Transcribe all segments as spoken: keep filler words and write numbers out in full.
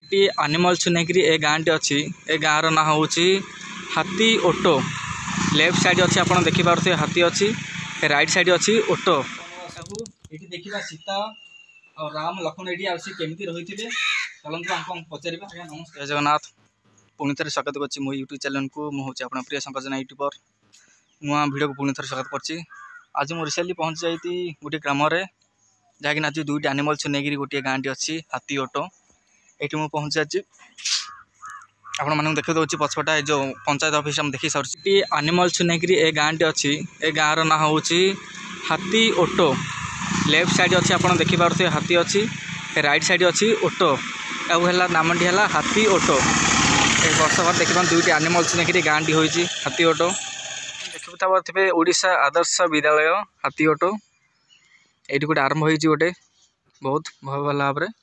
T animals नेकरी ए गाँ T अच्छी ए गाँव ना हूँ हाथी ऑटो लेफ्ट साइड अच्छी आप देखी पारे हाथी अच्छी राइट साइड अच्छी ऑटो सब ये देखा सीता और राम लक्ष्मण ये आसी केमी रही थे चलते आपको पचार आज्ञा नमस्कार जय जगन्नाथ पुणी थे स्वागत कर मो यूट्यूब चैनल को मुझे आप प्रिय शंकर जेना यूट्यूबर नुआ भिड को पुणी थे स्वागत कर आज मुझे रिसेंटली पहुँची जाती गोटे ग्राम जहाँकि आज दुईट एनिमल्स नहीं गोटे गाँ टी अच्छी हाथी ऑटो ये मुझे पहुँची जाती आपण मानक देखा दूसरी पछपटा जो पंचायत ऑफिस हम देखी सारी एनिमल्स नहीं ए गाँ टी अच्छी ए गाँव ना हूँ हाथी ऑटो लेफ्ट साइड अच्छी आप देखी पारे हाथी अच्छी राइट साइड अच्छी ऑटो है नामटी है हाथी ऑटो एक वर्ष भर देखिए दुईट एनिमल्स नहीं गाँ टी होती हाथी ऑटो देखी पारे ओडिशा आदर्श विद्यालय हाथी ऑटो ये गोटे आरंभ हो गोटे बहुत भल भल भाव में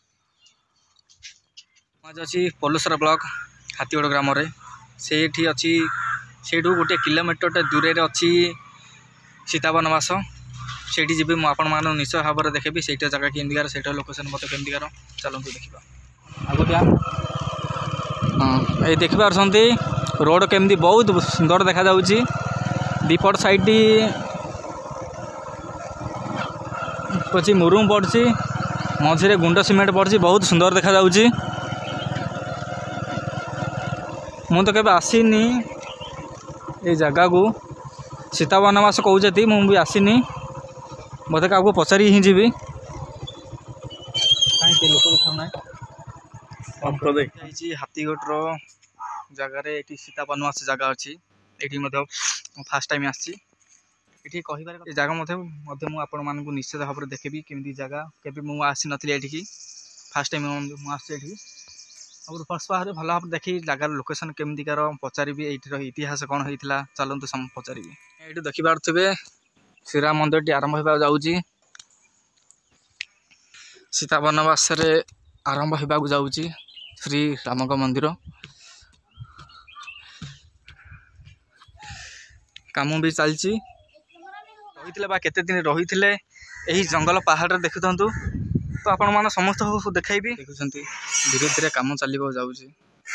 आज अच्छी पलुसरा ब्लॉक हाथी ऑटो ग्राम से अच्छी से गोटे किलोमीटर दूर अच्छी सीता बनवास से जी मुझे आपण मान निश्चय भाव में देखेबी से जगह केमतीकार से लोकेशन मत केमतीकार चलते देखा आगे क्या हाँ ये देखिपारे रोड केमती बहुत सुंदर देखा दीपट साइड पची मुरुम पड़ी मझे गुंड सीमेंट पड़ी बहुत सुंदर देखा मु तो केबे आसीनी ये जगह को सीता बनवास कहते मुझे भी आसीनी मत क्या पचारि ही जी हाथीगोटर जगार ये सीता बनवास जगह अच्छी ये फास्ट टाइम आसी कह जगह मुझे मुझे निश्चित भाव में देखेबी केमती जगह केबी मुझे आसी नी ये फास्ट टाइम मुझे और फर्स्ट बाहर भल भाव देखी जगार लोकेशन केमतीकार पचारि ये इतिहास कौन होता चलते पचारि ये देखी पारे श्रीराम मंदिर टी आरंभ होगा जाऊँगी सीता बनवास आरंभ होगा जाऊँगी श्री राम मंदिर काम भी चलती रही केते दिन रही यही जंगल पहाड़ देखु तो आपण मान समस्त देखी देखुं धीरे धीरे कम चलो जाऊँगी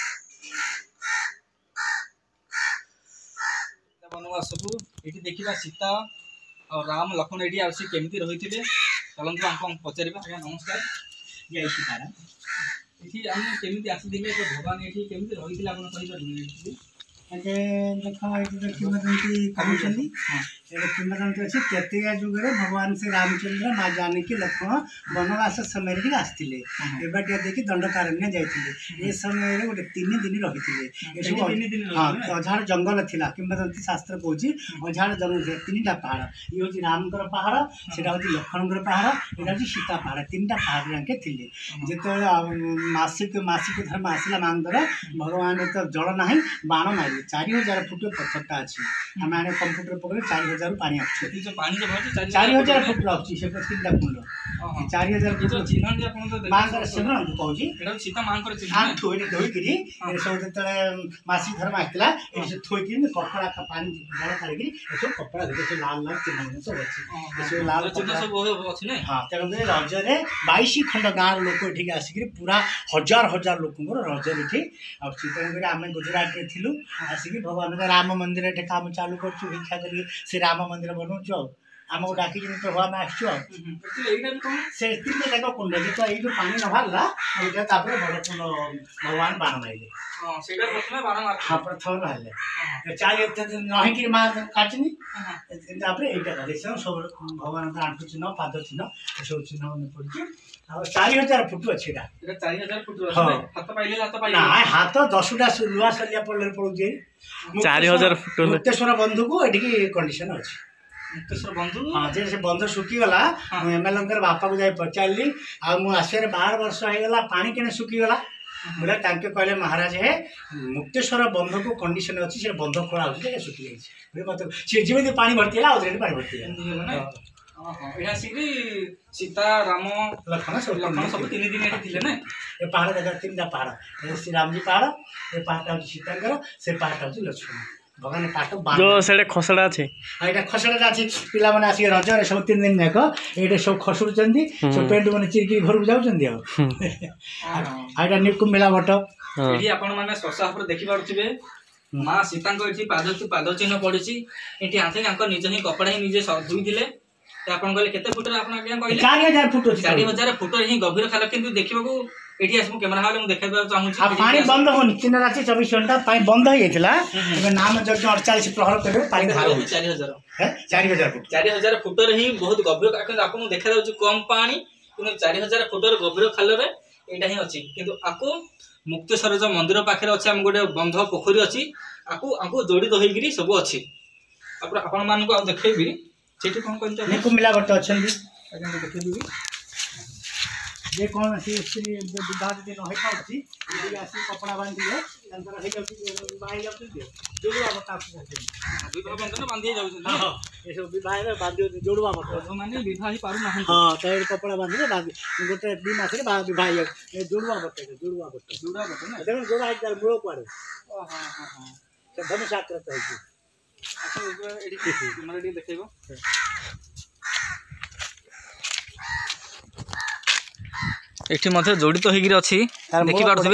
बनवास को ये देखा सीता और राम लक्ष्मण ये आसी केमी रही थे चलते आपको पचार आज्ञा नमस्कार ये सीतारा ये आम केमी आसी भगवान ये केमी रही थे आप अरे देख ये किंवदंती कहते किंवदंती अच्छी तृतीय जुगे भगवान श्री रामचंद्र माँ जानकी लक्ष्मण बनवास समय आसते एबाटिया देखिए दंडकारण्य जाते ये समय गोटे तीन दिन रही हाँ अझाड़ जंगल थी किंवदंती शास्त्र कौन अझाड़ जंगल तीन टा पहाड़ ये हूँ रामकर पहाड़ से लक्ष्मण पहाड़ यहाँ हूँ सीता पहाड़ तीन टा पहाड़ जाके थे जो मासिक मासिक धर्म आसला मांगर भगवान तो जल ना बाण मारे चार हजार फुट पत्थरटा अच्छी आम आने कंप्यूटर पकड़े चार हजार पानी आसुच्छे चार हजार फुट अच्छी से तीन टा कुंड चार हजार फुट मांकर से कहूँ धोईकरी सब जो मासिक धर्म आसला थोक कपड़ा पानी जल काढ़ी सब कपड़ा देखिए लाल लाल चिन्ह सब अच्छी लाल हाँ तेणुक रजरे बैश खंड गाँव लोक ये आसिक पूरा हजार हजार लोक रजर ये तेणुक आम गुजरात में थिलु आसिक भगवान राम मंदिर ये काम चालू कर भिक्षा कर श्री राम मंदिर बनाऊ आमको डाकी तो हम आसु से तीन जाक कुंड जो ये पानी न बाहरला यहाँ बड़ कुंड भगवान बाण मारे हाँ प्रथम बाहर चार नहींक माँ काटनी यहाँ सब भगवान आंठू चिन्ह पाद चिन्ह सब चिन्ह मन पड़ी चार हजार फुट अच्छी हाथ दसटा लुआ सरिया पड़े पड़े चार हजार फुट मुक्तेश्वर बंधु को ये कंडीशन अच्छी मुक्तेश्वर बंधु हाँ जे से बंध सुखीगला एमएलए बापा को जाए पचारि आसवे बार वर्ष होगा पानी के सुखीगला बोले कहले महाराज है मुक्तेश्वर बंध को कंडीशन अच्छी से बंध खोला हो सुखी जाए सी जमी पानी भर्ती है आउे पानी भर्ती सीता राम लक्ष्मण सब लक्ष्मण सब तीन दिन ये ना ये पहाड़ देखा तीन टा पहाड़ श्री राम जी पहाड़ ये पहाड़ हूँ सीतांकर से पहाड़ हूँ लक्ष्मण भगवान काट जो से खसड़ा अच्छे यहाँ खसड़ा अच्छी पिला मैंने आसिक रजरे सब तीन दिन जाक ये सब खसुड़ सब पेंट मैंने चिरिकी घर को जाऊँगा निकुम मेला भट्ट ये आपण मैंने स्पर्श भाव देखी पारे माँ सीता पाद पाद चिन्ह पड़ी ये आंथे निज ही कपड़ा ही निजे धोई थे आप कहते फुटर आप चार हजार फुट चार हजार फुटर ही गभीर खाल कि देखा ये कैमेरा हाल देखा चाहूँगी पानी बंद होनी तीन राति चौबीस घंटा पानी बंद हो जाता नाम यज्ञ अड़चाश प्रहर कर पानी धार चार हजार चार हजार फुट चार हजार फुटर ही बहुत गभीर आपको देखा कम पानी कि चार हजार फुटर गभीर खाल यहाँ ही अच्छी कि आपको मुक्तेश्वर जो मंदिर पाखे अच्छे आम गोटे बंध पोखरी अच्छी आपको आपको जड़ित होकर सब अच्छी आपण मान देखेबी से कौन कहते निकुम मिला भट्ट अच्छा देखेबी जे कौन सी स्त्री विवाह यदि न होती आसी कपड़ा बांधे जोड़ुआ बता बंधन बांधे सब विवाह बांध जोड़ुआ बता मैंने विवाह पार ना हाँ तो कपड़ा बांधे गोटे दी मस विवाह जोड़ुआ बटे जोड़ुआ बटे जोड़ा बटे ना देख जोड़ा मूल कुआड़े धनुष आकृत है देखो एठी मध्य जड़ित तो होकर अच्छी देखी पारे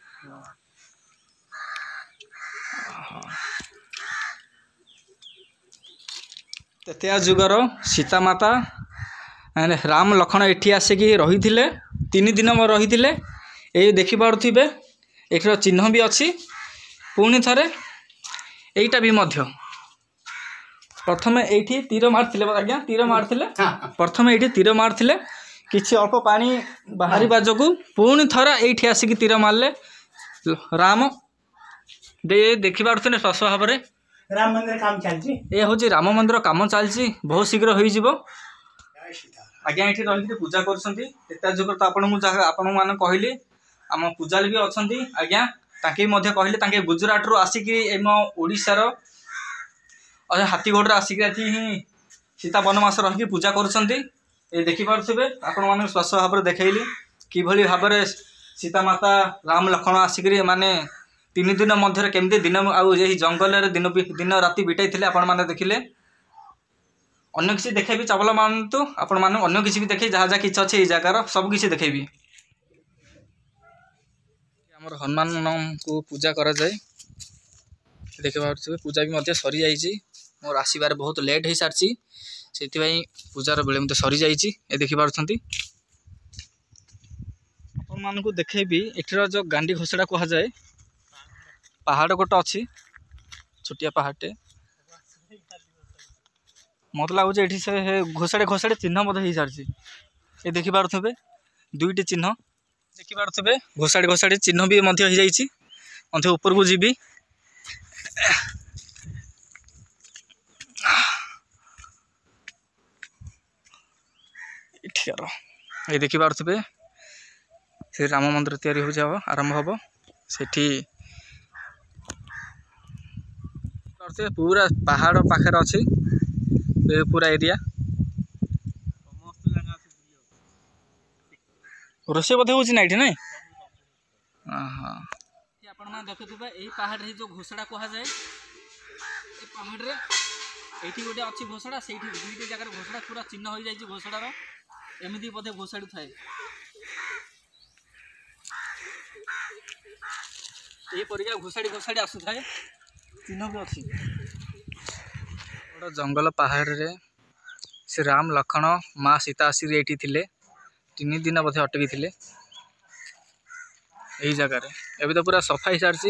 तेतिया जुगर सीता माता राम लक्ष्मण एठी आसिक रही तीन दिन रही ये देखी पारे एठर चिन्ह भी अच्छी पुणी थे यहीटा भी मध्य प्रथम ये तीर मारते आज्ञा तीर मारते प्रथम ये तीर मारते किसी अल्प पानी बाहर बाजू पुणी थर ये आसिक तीर मारे राम दे देखी पारे स्पर्श भाव में राम मंदिर काम चलती ये हूँ राम मंदिर काम चलती बहुत शीघ्र हो आज्ञा ये रही पूजा कर जुगर तो आपण मान कहली आम पूजारी भी अच्छा आज्ञा ताकि कहले गुजरात रू आसिक ओडिशार हाथीगढ़ आसिक ही सीता बनवास रही पूजा कर देखिपे आपण मान स्पर्श भाव में देखली कि भाव में सीता माता राम लक्ष्मण आसिक माने तीन दिन मध्य केमती दिन आई जंगल दिन दिन राति बिटाई थे आपण मैंने देखिले अन्य किसी देखेबी चावल मानतु आपण मैंने अन्य किसी भी देखे जहाँ जहाँ किसी अच्छे ये जगार सब किसी देखेबी आमर हनुमान को पूजा करा जाए देखि पारे पूजा भी मध्य सरी जाइए मोर आसबार बहुत लेट हो सारी से पूजार बेले मत सरी जाइए देखि पार्टी आपण मान को देखेबी एठर जो गांडी घोषड़ा कह जाए पहाड़ गोटे अच्छी छोटिया पहाड़टे मत लगुच ये से घोषाड़े घोषाड़े चिन्ह मत हो सारी ये देखि पारे दुईट चिन्ह देखि पारे घोषाड़े घोषाड़े चिन्ह भी मध्य हो जाइए ऊपर को जीवी ये देखि पारे से राम मंदिर तैयारी हो आरंभ हम सेठी पूरा पहाड़ पाखे अच्छी पूरा एरिया रोषे बोधे होना ये ना हाँ आप देखुवे यही पहाड़ जो घोषड़ा कह जाए पहाड़ ये गोटे अच्छी घोषड़ा से दुईट जगह घोषड़ा पूरा चिन्ह हो जाए घोषणार एमती बोधे घोषाड़ी थाए ये घोषाड़ी घोषाड़ी आसु थाए चिन्ह भी अच्छी बड़ जंगल पहाड़ रे से राम लक्ष्मण माँ सीता आसिक ये तीन दिन बोधे अटकी थे यही जगार एवं तो पूरा सफा हो सारी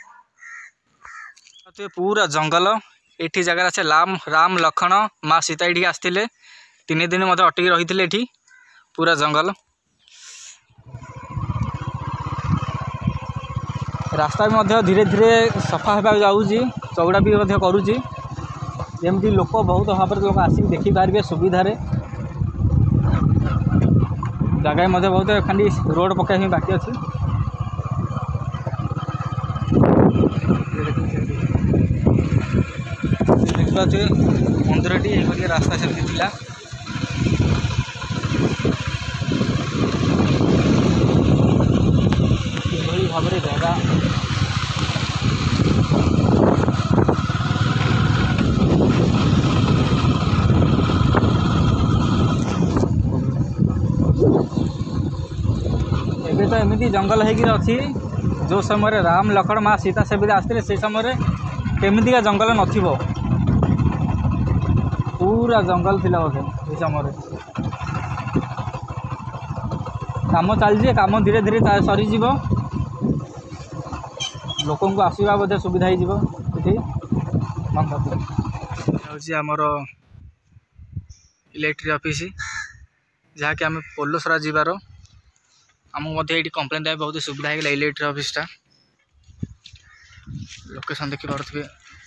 पूरा जंगल ये जगार अच्छे राम राम लक्ष्मण माँ सीता ये आसते तीन दिन मत अटकी रही थे पूरा जंगल रास्ता भी धीरे धीरे सफा होगा जाऊँगी चौड़ा भी करुँची जमती लोक बहुत भाव में लोक आसिक देखिपारे सुविधार जगह बहुत खाली रोड पकाई बाकी अच्छी देखिए मंदिर टी रास्ता से थिला भाव में जगह तो एमती जंगल होगी अच्छी जो समय राम लक्ष्मण माँ सीता सेवित आसते से समय केमितिका जंगल नथिबो पूरा जंगल थिला बोधे ये समय काम चलती काम धीरे धीरे सरीज लोक आसवा बोधे सुविधा होती आमर इलेक्ट्रिक ऑफिस जहाँकि आम पोलोसरा जीवार आमको ये कंप्लेन देवा बहुत सुविधा है इलेक्ट्रिक ऑफिसटा लोकेशन देखी पारे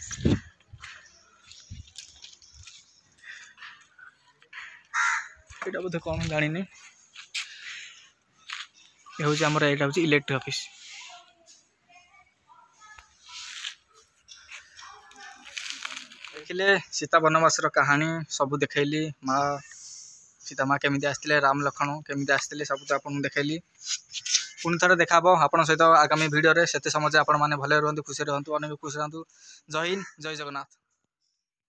यहाँ बोधे कौन जानी ये हूँ आमर यहाँ हूँ इलेक्ट्रिक ऑफिस। देखिले सीता वनवास कहानी सब देखली माँ सीता माँ केमी आसते राम लक्ष्मण केमी आसते सब तो आपको देखली पुणी थे देखा आप सहित आगामी भिडियो से समय आप भले रुहतु खुशी रुहतु अनेक खुशी रुहतु। जय हिंद जय जगन्नाथ।